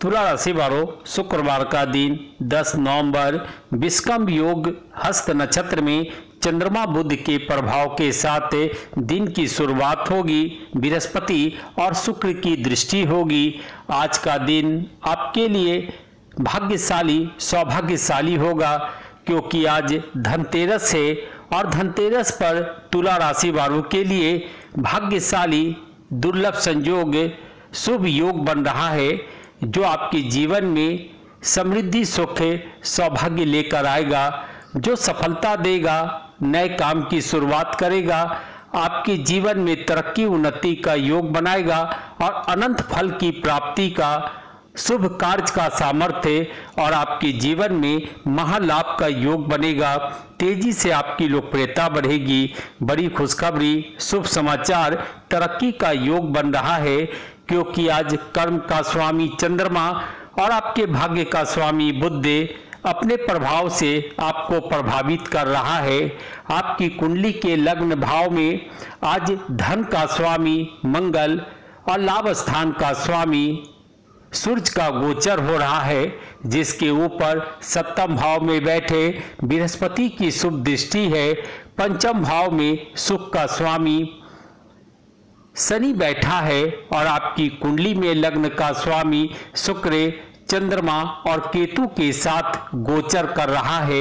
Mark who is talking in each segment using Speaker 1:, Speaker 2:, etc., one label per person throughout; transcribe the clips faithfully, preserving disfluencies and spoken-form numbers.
Speaker 1: तुला राशि वालों, शुक्रवार का दिन दस नवंबर विषम योग हस्त नक्षत्र में चंद्रमा बुध के प्रभाव के साथ दिन की शुरुआत होगी। बृहस्पति और शुक्र की दृष्टि होगी। आज का दिन आपके लिए भाग्यशाली सौभाग्यशाली होगा, क्योंकि आज धनतेरस है और धनतेरस पर तुला राशि वालों के लिए भाग्यशाली दुर्लभ संयोग शुभ योग बन रहा है, जो आपके जीवन में समृद्धि सुख सौभाग्य लेकर आएगा, जो सफलता देगा, नए काम की शुरुआत करेगा, आपके जीवन में तरक्की उन्नति का योग बनाएगा और अनंत फल की प्राप्ति का शुभ कार्य का सामर्थ्य और आपके जीवन में महालाभ का योग बनेगा। तेजी से आपकी लोकप्रियता बढ़ेगी। बड़ी खुशखबरी, शुभ समाचार, तरक्की का योग बन रहा है, क्योंकि आज कर्म का स्वामी चंद्रमा और आपके भाग्य का स्वामी बुध अपने प्रभाव से आपको प्रभावित कर रहा है। आपकी कुंडली के लग्न भाव में आज धन का स्वामी मंगल और लाभ स्थान का स्वामी सूर्य का गोचर हो रहा है, जिसके ऊपर सप्तम भाव में बैठे बृहस्पति की शुभ दृष्टि है। पंचम भाव में सुख का स्वामी शनि बैठा है और आपकी कुंडली में लग्न का स्वामी शुक्र चंद्रमा और केतु के साथ गोचर कर रहा है।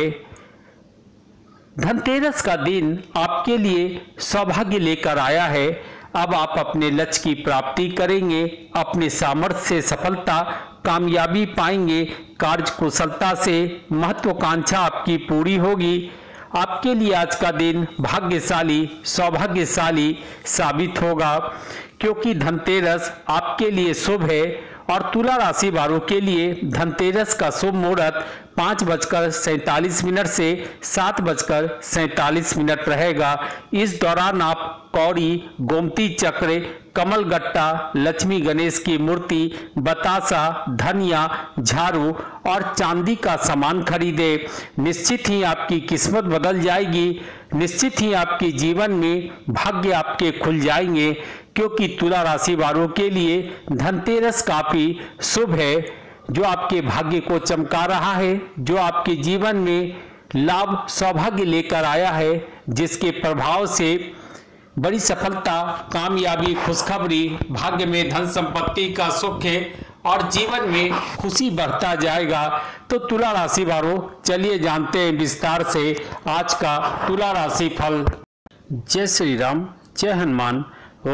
Speaker 1: धनतेरस का दिन आपके लिए सौभाग्य लेकर आया है। अब आप अपने लक्ष्य की प्राप्ति करेंगे, अपने सामर्थ्य से सफलता कामयाबी पाएंगे, कार्य कुशलता से महत्वाकांक्षा आपकी पूरी होगी। आपके लिए आज का दिन भाग्यशाली सौभाग्यशाली साबित होगा, क्योंकि धनतेरस आपके लिए शुभ है और तुला राशि वालों के लिए धनतेरस का शुभ मुहूर्त पाँच बजकर सैंतालीस मिनट से सात बजकर सैंतालीस मिनट रहेगा। इस दौरान आप कौड़ी, गोमती चक्र, कमल गट्टा, लक्ष्मी गणेश की मूर्ति, बतासा, धनिया, झाड़ू और चांदी का सामान खरीदे। निश्चित ही आपकी किस्मत बदल जाएगी। निश्चित ही आपके जीवन में भाग्य आपके खुल जाएंगे, क्योंकि तुला राशि वालों के लिए धनतेरस काफी शुभ है, जो आपके भाग्य को चमका रहा है, जो आपके जीवन में लाभ सौभाग्य लेकर आया है, जिसके प्रभाव से बड़ी सफलता, कामयाबी, खुशखबरी, भाग्य में धन संपत्ति का सुख है और जीवन में खुशी बढ़ता जाएगा। तो तुला राशि वालों, चलिए जानते हैं विस्तार से आज का तुला राशि फल। जय श्री राम, जय हनुमान।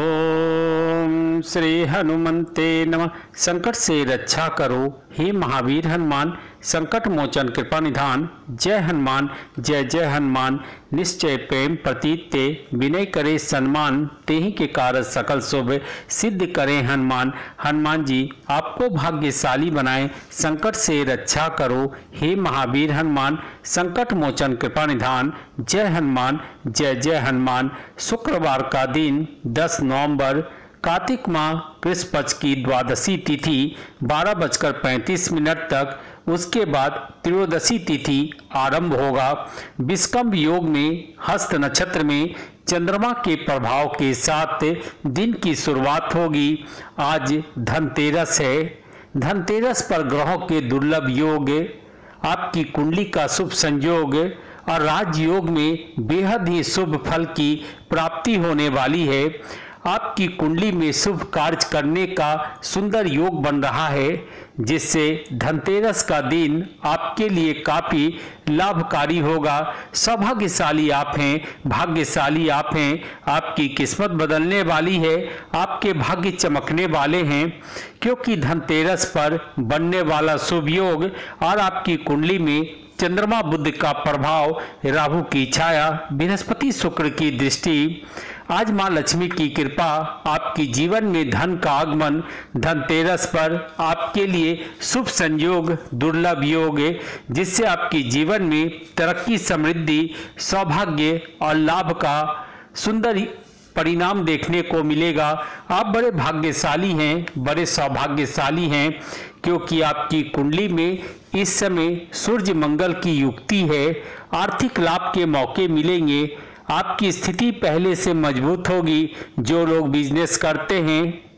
Speaker 1: ओम श्री हनुमंते नमः। संकट से रक्षा करो हे महावीर हनुमान, संकट मोचन कृपा निधान। जय हनुमान, जय जय हनुमान। निश्चय प्रेम प्रतीत ते, विनय करे सम्मान, तेहि के कारज सकल शुभ सिद्ध करें हनुमान। हनुमान जी आपको भाग्यशाली बनाए, संकट से रक्षा करो हे महावीर हनुमान, संकट मोचन कृपा निधान। जय हनुमान, जय जय हनुमान। शुक्रवार का दिन दस नवंबर कार्तिक माह कृष्ण पक्ष की द्वादशी तिथि बारह बजकर पैंतीस मिनट तक, उसके बाद त्रयोदशी तिथि आरंभ होगा। विषम योग में हस्त नक्षत्र में चंद्रमा के प्रभाव के साथ दिन की शुरुआत होगी। आज धनतेरस है। धनतेरस पर ग्रहों के दुर्लभ योग, आपकी कुंडली का शुभ संयोग और राजयोग में बेहद ही शुभ फल की प्राप्ति होने वाली है। आपकी कुंडली में शुभ कार्य करने का सुंदर योग बन रहा है, जिससे धनतेरस का दिन आपके लिए काफी लाभकारी होगा। सौभाग्यशाली आप हैं, भाग्यशाली आप हैं। आपकी किस्मत बदलने वाली है, आपके भाग्य चमकने वाले हैं, क्योंकि धनतेरस पर बनने वाला शुभ योग और आपकी कुंडली में चंद्रमा बुध का प्रभाव, राहु की छाया, बृहस्पति शुक्र की दृष्टि, आज मां लक्ष्मी की कृपा, आपकी जीवन में धन का आगमन, धनतेरस पर आपके लिए शुभ संयोग, दुर्लभ योग, जिससे आपके जीवन में तरक्की, समृद्धि, सौभाग्य और लाभ का सुंदर परिणाम देखने को मिलेगा। आप बड़े भाग्यशाली हैं, बड़े सौभाग्यशाली हैं, क्योंकि आपकी कुंडली में इस समय सूर्य मंगल की युक्ति है। आर्थिक लाभ के मौके मिलेंगे। आपकी स्थिति पहले से मजबूत होगी। जो लोग बिजनेस करते हैं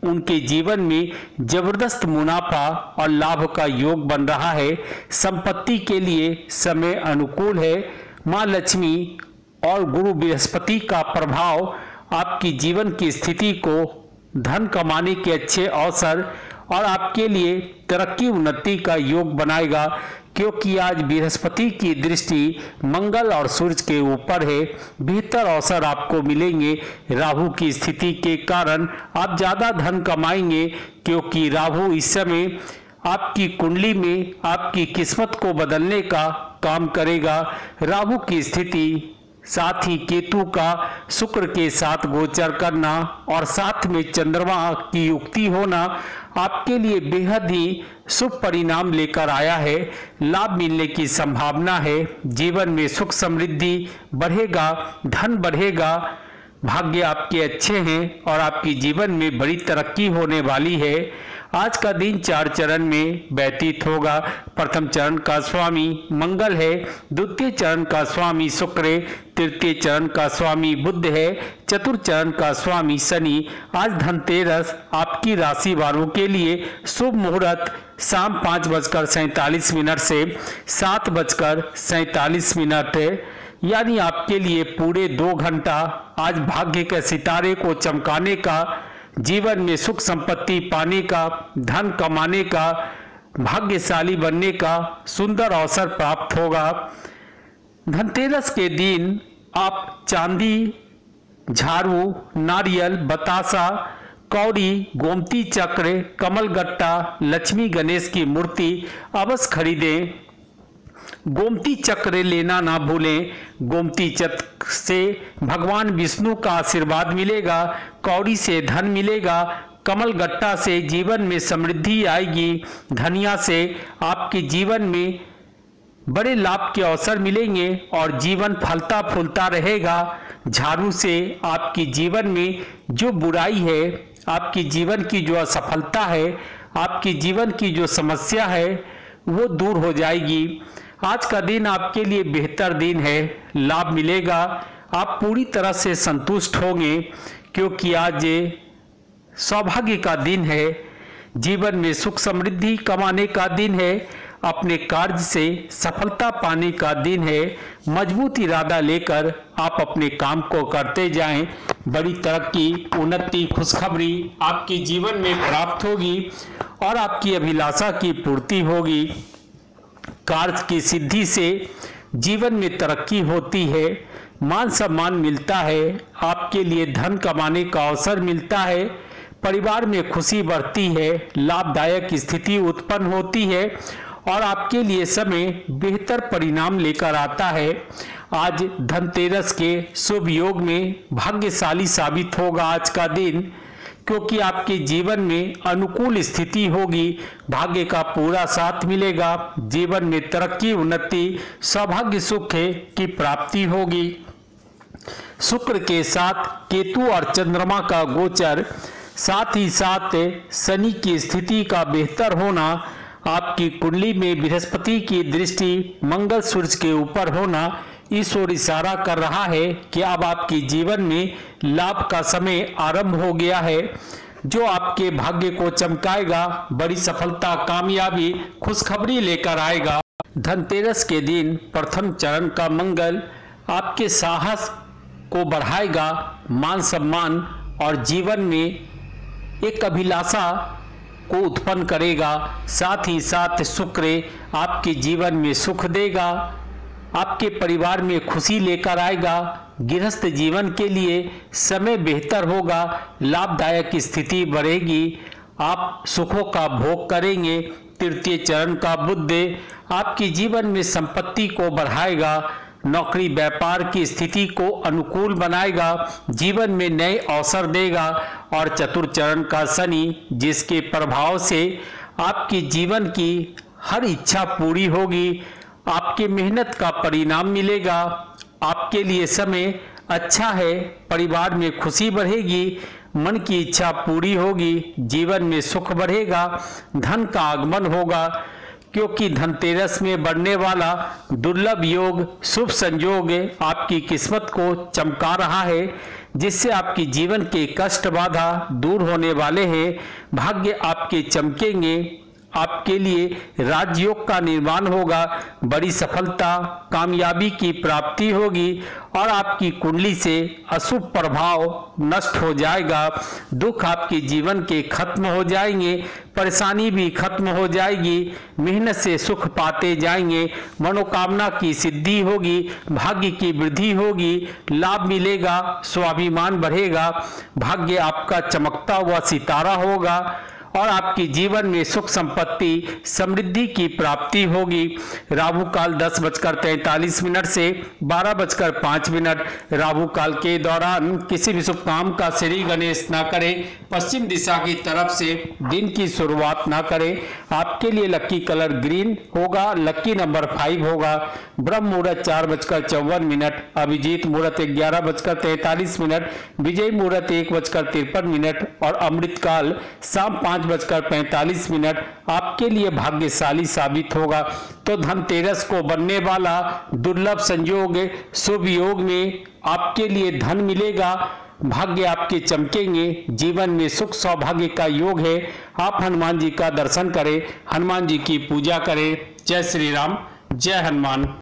Speaker 1: उनके जीवन में जबरदस्त मुनाफा और लाभ का योग बन रहा है। संपत्ति के लिए समय अनुकूल है। मां लक्ष्मी और गुरु बृहस्पति का प्रभाव आपकी जीवन की स्थिति को धन कमाने के अच्छे अवसर और आपके लिए तरक्की उन्नति का योग बनाएगा, क्योंकि आज बृहस्पति की दृष्टि मंगल और सूर्य के ऊपर है। बेहतर अवसर आपको मिलेंगे। राहु की स्थिति के कारण आप ज़्यादा धन कमाएंगे, क्योंकि राहु इस समय आपकी कुंडली में आपकी किस्मत को बदलने का काम करेगा। राहु की स्थिति, साथ ही केतु का शुक्र के साथ गोचर करना और साथ में चंद्रमा की युक्ति होना आपके लिए बेहद ही शुभ परिणाम लेकर आया है। लाभ मिलने की संभावना है। जीवन में सुख समृद्धि बढ़ेगा, धन बढ़ेगा, भाग्य आपके अच्छे हैं और आपकी जीवन में बड़ी तरक्की होने वाली है। आज का दिन चार चरण में व्यतीत होगा। प्रथम चरण का स्वामी मंगल है, द्वितीय चरण का स्वामी शुक्र है, तृतीय चरण का स्वामी बुध है, चतुर्थ चरण का स्वामी शनि। आज धनतेरस आपकी राशि वालों के लिए शुभ मुहूर्त शाम पाँच बजकर सैंतालीस मिनट से सात बजकर सैंतालीस मिनट है, यानी आपके लिए पूरे दो घंटा आज भाग्य के सितारे को चमकाने का, जीवन में सुख संपत्ति पाने का, धन कमाने का, भाग्यशाली बनने का सुंदर अवसर प्राप्त होगा। धनतेरस के दिन आप चांदी, झाड़ू, नारियल, बतासा, कौड़ी, गोमती चक्र, कमल गट्टा, लक्ष्मी गणेश की मूर्ति अवश्य खरीदें। गोमती चक्र लेना ना भूलें। गोमती चक्र से भगवान विष्णु का आशीर्वाद मिलेगा, कौड़ी से धन मिलेगा, कमल गट्टा से जीवन में समृद्धि आएगी, धनिया से आपके जीवन में बड़े लाभ के अवसर मिलेंगे और जीवन फलता फूलता रहेगा। झाड़ू से आपकी जीवन में जो बुराई है, आपकी जीवन की जो असफलता है, आपकी जीवन की जो समस्या है वो दूर हो जाएगी। आज का दिन आपके लिए बेहतर दिन है, लाभ मिलेगा, आप पूरी तरह से संतुष्ट होंगे, क्योंकि आज सौभाग्य का दिन है, जीवन में सुख समृद्धि कमाने का दिन है, अपने कार्य से सफलता पाने का दिन है। मजबूत इरादा लेकर आप अपने काम को करते जाएं, बड़ी तरक्की, उन्नति, खुशखबरी आपके जीवन में प्राप्त होगी और आपकी अभिलाषा की पूर्ति होगी। कार्य की सिद्धि से जीवन में तरक्की होती है, मान सम्मान मिलता है, आपके लिए धन कमाने का अवसर मिलता है, परिवार में खुशी बढ़ती है, लाभदायक स्थिति उत्पन्न होती है और आपके लिए समय बेहतर परिणाम लेकर आता है। आज धनतेरस के शुभ योग में भाग्यशाली साबित होगा आज का दिन, क्योंकि आपके जीवन में अनुकूल स्थिति होगी, भाग्य का पूरा साथ मिलेगा, जीवन में तरक्की, उन्नति, सौभाग्य सुख की प्राप्ति होगी। शुक्र के साथ केतु और चंद्रमा का गोचर, साथ ही साथ शनि की स्थिति का बेहतर होना, आपकी कुंडली में बृहस्पति की दृष्टि मंगल सूर्य के ऊपर होना इस ओर इशारा कर रहा है कि अब आपके जीवन में लाभ का समय आरंभ हो गया है, जो आपके भाग्य को चमकाएगा, बड़ी सफलता, कामयाबी, खुशखबरी लेकर आएगा। धनतेरस के दिन प्रथम चरण का मंगल आपके साहस को बढ़ाएगा, मान सम्मान और जीवन में एक अभिलाषा को उत्पन्न करेगा। साथ ही साथ शुक्र आपके जीवन में सुख देगा, आपके परिवार में खुशी लेकर आएगा, गृहस्थ जीवन के लिए समय बेहतर होगा, लाभदायक स्थिति बढ़ेगी, आप सुखों का भोग करेंगे। तृतीय चरण का बुध आपके जीवन में संपत्ति को बढ़ाएगा, नौकरी व्यापार की स्थिति को अनुकूल बनाएगा, जीवन में नए अवसर देगा। और चतुर्थ चरण का शनि, जिसके प्रभाव से आपके जीवन की हर इच्छा पूरी होगी, आपके मेहनत का परिणाम मिलेगा, आपके लिए समय अच्छा है, परिवार में खुशी बढ़ेगी, मन की इच्छा पूरी होगी, जीवन में सुख बढ़ेगा, धन का आगमन होगा, क्योंकि धनतेरस में बढ़ने वाला दुर्लभ योग, शुभ संयोग आपकी किस्मत को चमका रहा है। जिससे आपकी जीवन के कष्ट बाधा दूर होने वाले हैं। भाग्य आपके चमकेंगे, आपके लिए राजयोग का निर्माण होगा, बड़ी सफलता कामयाबी की प्राप्ति होगी और आपकी कुंडली से अशुभ प्रभाव नष्ट हो जाएगा। दुख आपके जीवन के खत्म हो जाएंगे, परेशानी भी खत्म हो जाएगी, मेहनत से सुख पाते जाएंगे, मनोकामना की सिद्धि होगी, भाग्य की वृद्धि होगी, लाभ मिलेगा, स्वाभिमान बढ़ेगा, भाग्य आपका चमकता हुआ सितारा होगा और आपके जीवन में सुख संपत्ति समृद्धि की प्राप्ति होगी। राहु काल दस बजकर तैंतालीस मिनट से बारह बजकर पाँच मिनट। राहु काल के दौरान किसी भी शुभ काम का श्री गणेश ना करें, पश्चिम दिशा की तरफ से दिन की शुरुआत ना करें। आपके लिए लकी कलर ग्रीन होगा, लकी नंबर फाइव होगा। ब्रह्म मुहूर्त चार बजकर चौवन मिनट, अभिजीत मुहूर्त ग्यारह बजकर तैंतालीस मिनट, विजय मुहूर्त एक बजकर तिरपन मिनट और अमृत काल शाम पाँच बजकर पैंतालीस मिनट आपके लिए भाग्यशाली साबित होगा। तो धनतेरस को बनने वाला दुर्लभ संयोग शुभ योग में आपके लिए धन मिलेगा, भाग्य आपके चमकेंगे, जीवन में सुख सौभाग्य का योग है। आप हनुमान जी का दर्शन करें, हनुमान जी की पूजा करें। जय श्री राम, जय हनुमान।